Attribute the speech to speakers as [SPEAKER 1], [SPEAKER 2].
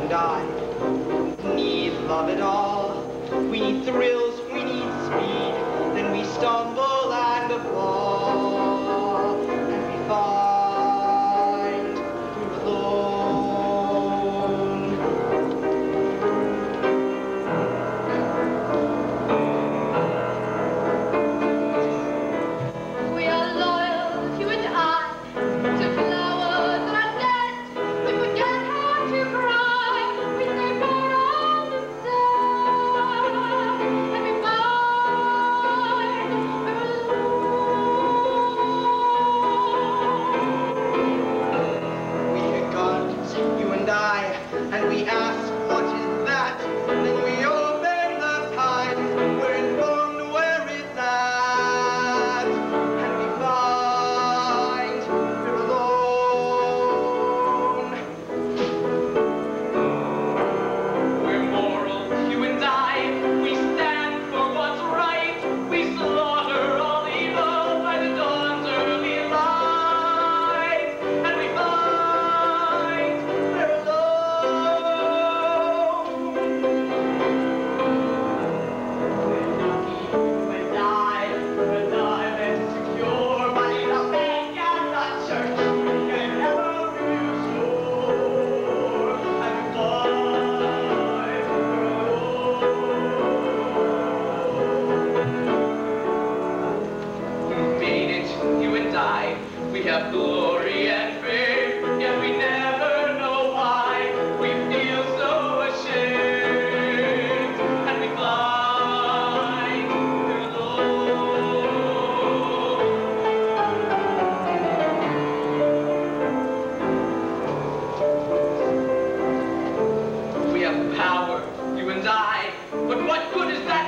[SPEAKER 1] and I need love at all. We need thrills, we need speed. Then we stumble and fall, and we find we're alone.
[SPEAKER 2] We are loyal, you and I, to flowers that are dead. We forget how to cry. We say for all the sad, and we find we're alone.
[SPEAKER 1] We hit guns, you and I, and we ask, what is that? Then we open the Times, we're informed where it's at, and we find we're alone. We're moral, you and I, we stand for what's right, we slaughter all evil by the dawn's early light, and we find we're alone. We're lucky, we die, we're alive and secure, but in the bank and the church, we can never reassure, and we find we're alone. We made it, you and I, we have glory and fame, yet we never know why. We feel so ashamed, and we find we're alone. We have power, you and I, but what good is that?